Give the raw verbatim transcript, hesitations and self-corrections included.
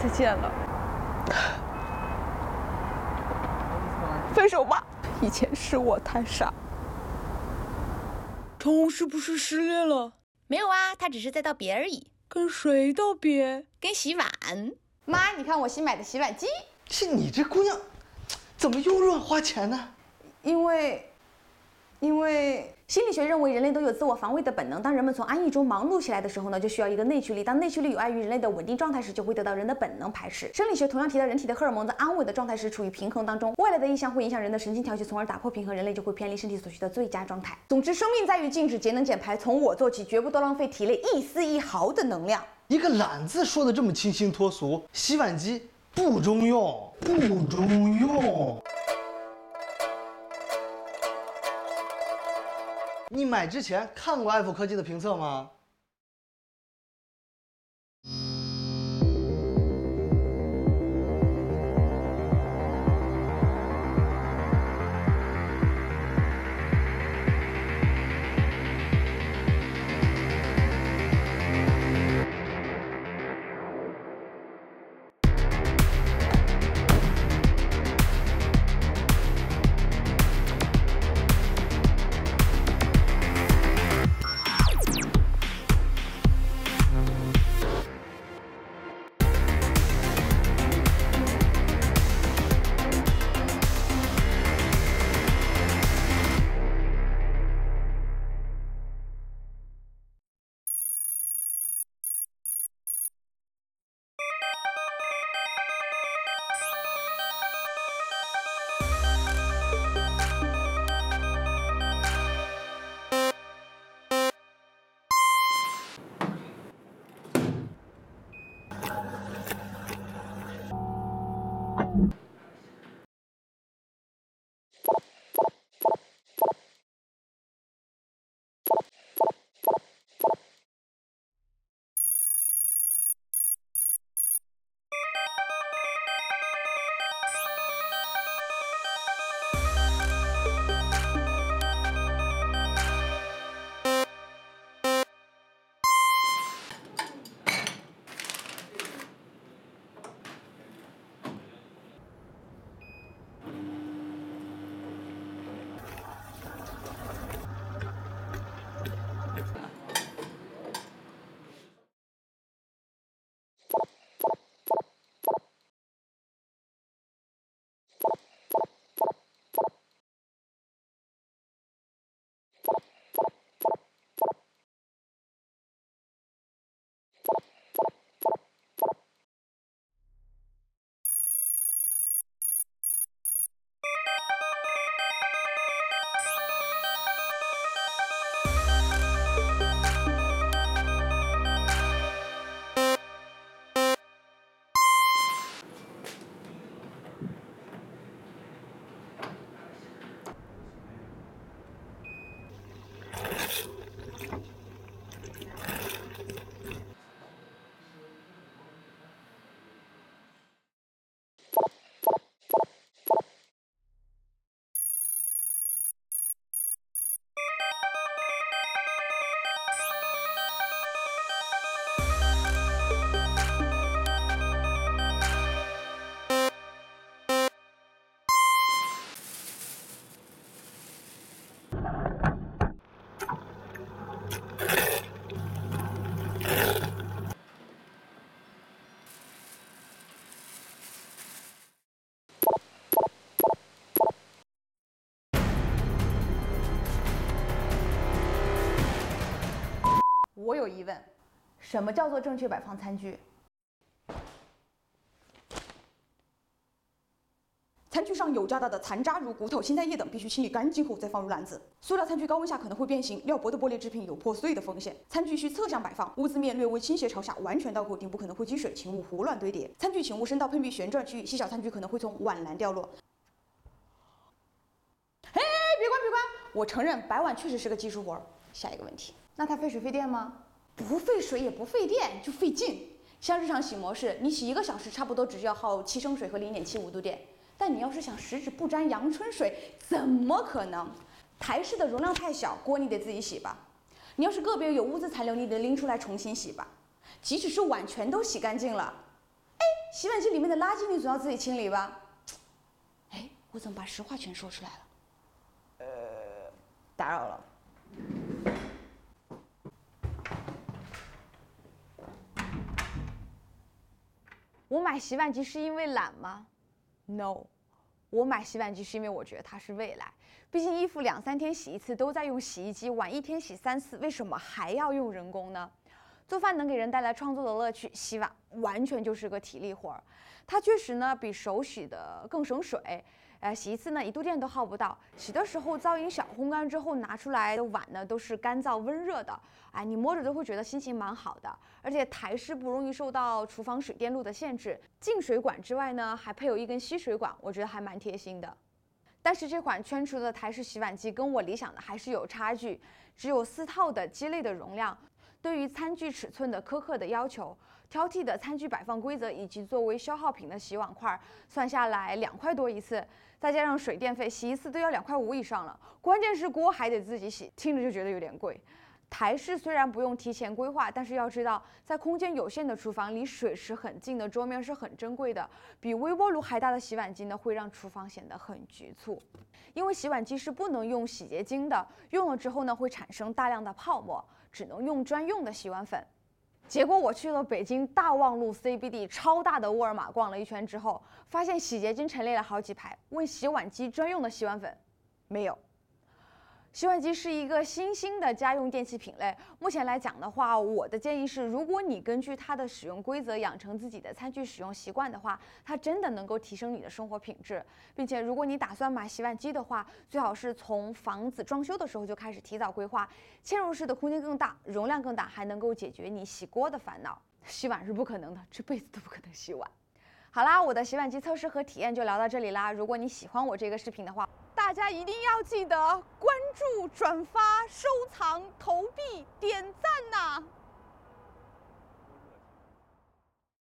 再见了，分手吧。以前是我太傻。 长虹是不是失恋了？ 没有啊，他只是在道别而已。 跟谁道别？ 跟洗碗。 妈，你看我新买的洗碗机。 是你这姑娘，怎么又乱花钱呢？ 因为，因为。 心理学认为，人类都有自我防卫的本能。当人们从安逸中忙碌起来的时候呢，就需要一个内驱力。当内驱力有碍于人类的稳定状态时，就会得到人的本能排斥。生理学同样提到，人体的荷尔蒙在安稳的状态时处于平衡当中，外来的异象会影响人的神经调节，从而打破平衡，人类就会偏离身体所需的最佳状态。总之，生命在于静止、节能减排，从我做起，绝不多浪费体内一丝一毫的能量。 一个懒字说的这么清新脱俗，洗碗机不中用，不中用。 你买之前看过爱否科技的评测吗？ 我有疑问，什么叫做正确摆放餐具？餐具上有较大的残渣，如骨头、青菜叶等，必须清理干净后再放入篮子。塑料餐具高温下可能会变形，料薄的玻璃制品有破碎的风险。餐具需侧向摆放，屋子面略微倾斜朝下，完全倒扣，顶部可能会积水，请勿胡乱堆叠。餐具请勿伸到喷壁旋转区域，细小餐具可能会从碗篮掉落。哎，别关别关！我承认摆碗确实是个技术活。下一个问题，那它费水费电吗？不费水也不费电，就费劲。像日常洗模式，你洗一个小时，差不多只需要耗七升水和零点七五度电。但你要是想十指不沾阳春水，怎么可能？台式的容量太小，锅你得自己洗吧。你要是个别有污渍残留，你得拎出来重新洗吧。即使是碗全都洗干净了，哎， 洗碗机里面的垃圾你总要自己清理吧？哎，我怎么把实话全说出来了？呃，打扰了。我买洗碗机是因为懒吗 ？No， 我买洗碗机是因为我觉得它是未来。毕竟衣服两三天洗一次都在用洗衣机，碗一天洗三次，为什么还要用人工呢？做饭能给人带来创作的乐趣，洗碗完全就是个体力活儿。它确实呢比手洗的更省水，呃，洗一次呢一度电都耗不到。洗的时候噪音小，烘干之后拿出来的碗呢都是干燥温热的，哎，你摸着都会觉得心情蛮好的。而且台式不容易受到厨房水电路的限制，进水管之外呢还配有一根吸水管，我觉得还蛮贴心的。但是这款圈出的台式洗碗机跟我理想的还是有差距，只有四套的机类的容量。对于餐具尺寸的苛刻的要求，挑剔的餐具摆放规则，以及作为消耗品的洗碗块，算下来两块多一次，再加上水电费，洗一次都要两块五以上了。关键是锅还得自己洗，听着就觉得有点贵。台式虽然不用提前规划，但是要知道，在空间有限的厨房，离水池很近的桌面是很珍贵的。比微波炉还大的洗碗机呢，会让厨房显得很局促。因为洗碗机是不能用洗洁精的，用了之后呢，会产生大量的泡沫，只能用专用的洗碗粉。结果我去了北京大望路 C B D 超大的沃尔玛逛了一圈之后，发现洗洁精陈列了好几排，问洗碗机专用的洗碗粉，没有。洗碗机是一个新兴的家用电器品类，目前来讲的话，我的建议是，如果你根据它的使用规则养成自己的餐具使用习惯的话，它真的能够提升你的生活品质。并且，如果你打算买洗碗机的话，最好是从房子装修的时候就开始提早规划。嵌入式的空间更大，容量更大，还能够解决你洗锅的烦恼。洗碗是不可能的，这辈子都不可能洗碗。好啦，我的洗碗机测试和体验就聊到这里啦。如果你喜欢我这个视频的话，大家一定要记得关注、转发、收藏、投币、点